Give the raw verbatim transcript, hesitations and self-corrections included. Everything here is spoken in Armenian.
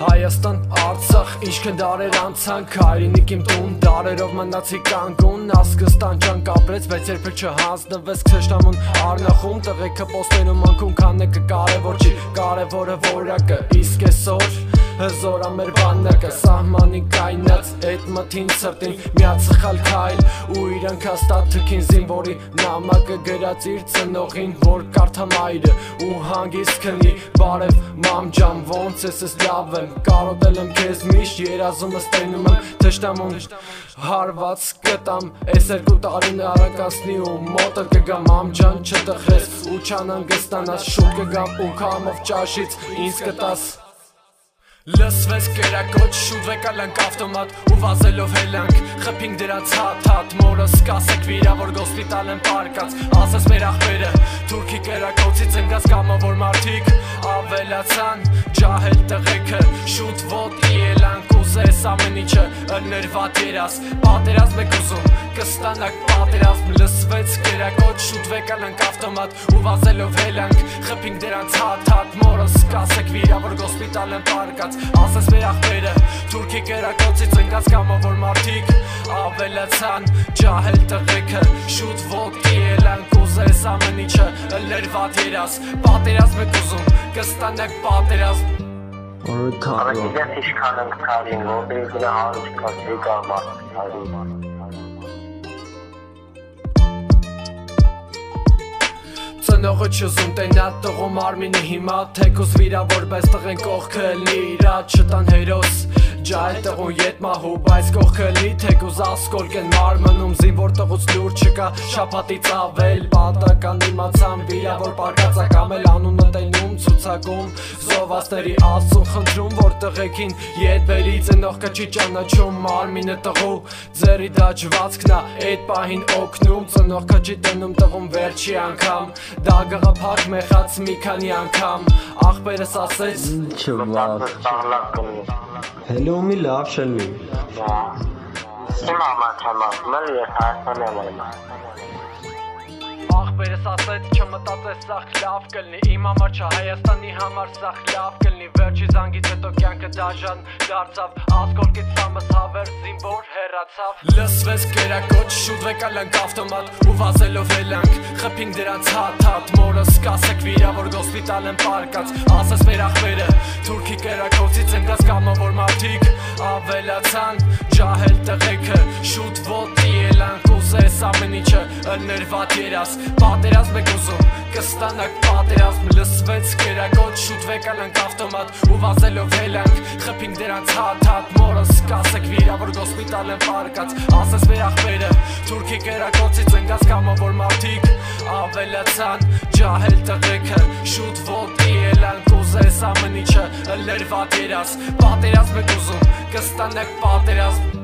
Հայաստան, Արցախ, ինչքան դարեր անցանք, հայրենիք իմ տուն, դարերով մնացի կանգուն, ասկս տանջանք ապրեց, բայց երբեք չհանձնվեց քշտամուն առնախում, տղեկը պոստերում անքում քանեկը կարևոր չի, կարևորը որակը, իսկ այսօր հզորա մեր բանակը, սահմանի կայնած, էդ մթին սրտին միած սխալ քայլ, ու իրանք հաստատ թքին զինվորի նամակը գրած իր ծնողին, որ կարդա մայրը, ու հանգիստ քնի, բարև մամ ջան, ոնց ես ես լավ եմ, կարոտել եմ քեզ միշտ, երազումս տենում եմ, թշնամուն հարված կտամ, այս երկու տարին արագացնի ու մոտը կգամ, մամ ջան չտխրես, ու չանհանգստանաս, շուտ կգամ ու քամով ճաշից ինձ կտաս Լսվեց կերակոչ, շուտ վեկալանք ավտոմատ ու վազելով հելանք Խփինք դրանց հատ-հատ, մորս կասեք վիրավոր գոսպիտալ են պարկած Ասես մեր ախպերը, թուրքի կերակոցից ընկած կամավոր մարդիկ Ավելացան, ջահել տղեքը, շուտ ոտի ելանք Ուզես ամեն իչը, ըլներ վատ երաս Պատերազմ եք ուզում, կստանաք պատերազմ Լսվեց կերակոչ, շուտ վեկալանք ավտոմատ ու վազելով հելանք Խփինք դրանց հատ-հատ, մորս կասեք վիրավոր գոսպիտալ են պարկած Ասես մեր ախպերը, թուրքի կերակոցից ընկած կամավոր մարդիկ Ավելացան, ջահել տղեքը, շուտ ոտի ելանք Ուզես ամեն իչը, ըլներ վատ երաս Պատերազմ եք ուզում, կստանաք պատերազմ Արագիգես իշքան ենք թարին, ոտերի գնա հարուչ կասրի կամար թարին Ծնողը չզում տենա տղում արմինը հիմա Թեկուս վիրավոր բայց տղեն կողքը լի իրա չտան հերոս Ջահել տղուն ետ մահու բայց կողքը լի Թեկուս ասկոլկ են մարմնում զինվոր տղուց լուր չկա շապատից ավել Պատական իմացան վիրավոր պարկածակ ամել անունը տենում ցուցակում Զովասների ասում խնդրում որ տղեկին ետ բերի ծնողքը չի ճանաչում մարմինը տղու Ձերի դաջվածքնա էդ պահին օգնում Ծնողքը չի տնում տղում վերջի անգամ Դա գաղափակ մեխած մի քանի անգամ Ախպերս ասեց Ինչը վատ Հելո մի լավ շնի Իմ ամատ համասում էլ ես Հայաստան եմ այմա Ախպերս ասեց չմտածես սաղ լավ կլնի Իմ համար չէ Հայաստանի համար սաղ լավ կլնի Վերջի զանգից հետո կյանքը դաժան դարձավ Ասկոլկից սամս հավեր զինվոր հեռացավ Լսվեց կերակոչ շուտ վեկալանք ավտոմատ ու վազելով հելանք Խփինք դրանց հատ-հատ մորս կասեք վիրավոր գոսպիտալ են պարկած Ասես մեր ախպերը թուրքի կերակոցից ընկած կամավոր մարդիկ Ավելացան ջահել տղեքը շուտ ոտի ելանք Ուզես ամեն իչը ըլներ վատ երաս Պատերազմ եք ուզում, կստանաք պատերազմ Լսվեց կերակոչ, շուտ վեկալանք ավտոմատ ու վազելով հելանք Խփինք դրանց հատ-հատ, մորս կասեք վիրավոր գոսպիտալ են պարկած Ասես մեր ախպերը, թուրքի կերակոցից ընկած կամավոր մարդիկ Ավելացան, ջահել տղեքը, շուտ ոտի ելանք Ուզես ամեն իչը, ըլներ վատ երաս Պատերազմ եք ուզում, կստանաք պատերազմ